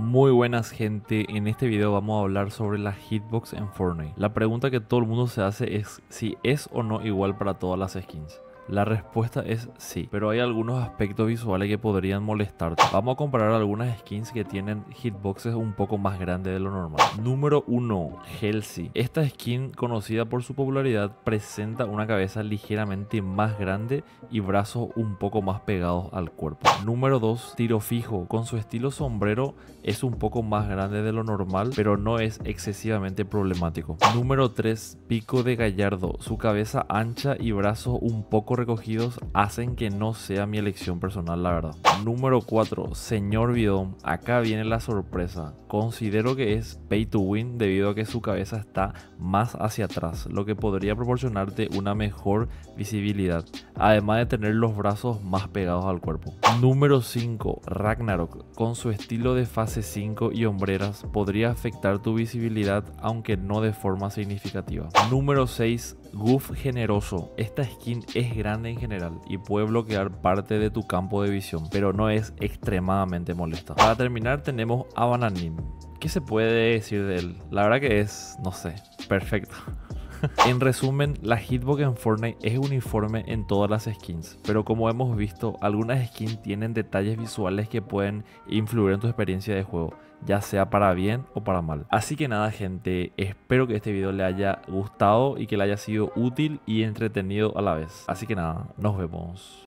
Muy buenas gente, en este video vamos a hablar sobre la hitbox en Fortnite. La pregunta que todo el mundo se hace es si es o no igual para todas las skins. La respuesta es sí, pero hay algunos aspectos visuales que podrían molestarte. Vamos a comparar algunas skins que tienen hitboxes un poco más grandes de lo normal. Número 1, Halsey. Esta skin, conocida por su popularidad, presenta una cabeza ligeramente más grande y brazos un poco más pegados al cuerpo. Número 2, Tiro Fijo. Con su estilo sombrero es un poco más grande de lo normal, pero no es excesivamente problemático. Número 3, Pico de Gallardo. Su cabeza ancha y brazos un poco recogidos hacen que no sea mi elección personal, la verdad. Número 4, Señor Bidón. Acá viene la sorpresa. Considero que es pay to win debido a que su cabeza está más hacia atrás, lo que podría proporcionarte una mejor visibilidad, además de tener los brazos más pegados al cuerpo. Número 5, Ragnarok. Con su estilo de fase 5 y hombreras podría afectar tu visibilidad, aunque no de forma significativa. Número 6, Goof Generoso. Esta skin es grande en general y puede bloquear parte de tu campo de visión, pero no es extremadamente molesta. Para terminar tenemos a Bananim. ¿Qué se puede decir de él? La verdad que es, no sé, perfecto. En resumen, la hitbox en Fortnite es uniforme en todas las skins, pero como hemos visto, algunas skins tienen detalles visuales que pueden influir en tu experiencia de juego, ya sea para bien o para mal. Así que nada gente, espero que este video le haya gustado y que le haya sido útil y entretenido a la vez. Así que nada, nos vemos.